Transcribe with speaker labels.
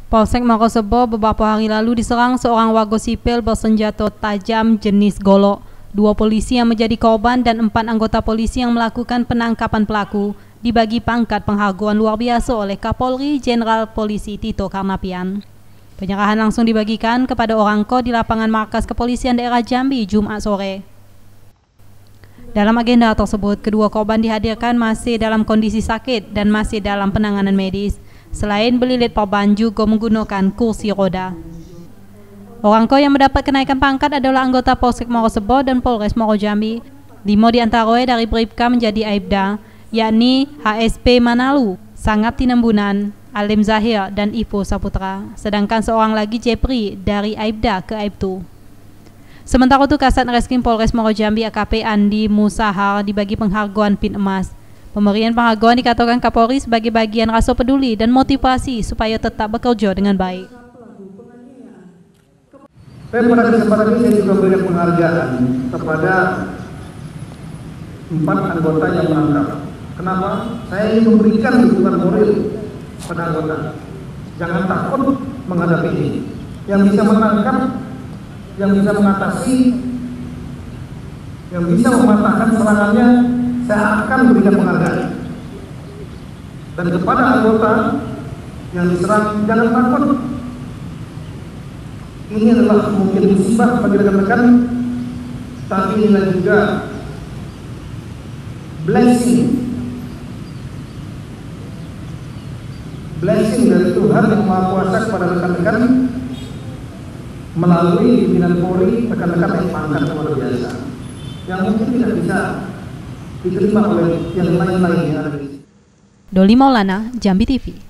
Speaker 1: Polsek Makosebo beberapa hari lalu diserang seorang warga sipil bersenjata tajam jenis golok. 2 polisi yang menjadi korban dan 4 anggota polisi yang melakukan penangkapan pelaku dibagi pangkat penghargaan luar biasa oleh Kapolri Jenderal Polisi Tito Karnavian. Penyerahan langsung dibagikan kepada orang ko di lapangan markas kepolisian daerah Jambi Jumat sore. Dalam agenda tersebut, kedua korban dihadirkan masih dalam kondisi sakit dan masih dalam penanganan medis. Selain belilit korban juga menggunakan kursi roda. Orang ko yang mendapat kenaikan pangkat adalah anggota Polsek Makosebo dan Polres Moro Jambi. 5 diantaranya dari Bribka menjadi Aibda, yakni HSP Manalu, Sangap Tinambunan, Alim Zahir, dan Ipo Saputra. Sedangkan seorang lagi Jepri dari Aibda ke Aibtu. Sementara itu Kasat Reskrim Polres Moro Jambi AKP Andi Musahar dibagi penghargaan pin emas. Pemberian penghargaan dikatakan Kapolri sebagai bagian rasa peduli dan motivasi supaya tetap bekerja dengan baik.
Speaker 2: Pada kesempatan ini saya juga berikan penghargaan kepada 4 anggota yang menangkap. Kenapa? Saya ingin memberikan dukungan moral pada anggota. Jangan takut menghadapi ini. Yang bisa menangkap, yang bisa mengatasi, yang bisa mematahkan serangannya, saya akan berikan penghargaan. Dan kepada anggota yang diserang, jangan takut. Ini adalah mungkin musibah bagi rekan-rekan, tapi inilah juga blessing dari Tuhan yang Maha Kuasa kepada rekan-rekan melalui pimpinan Polri, rekan-rekan yang pangkat luar biasa, yang mungkin tidak bisa diterima oleh yang lain-lain yang ada di sini.
Speaker 1: Doli Maulana, Jambi TV.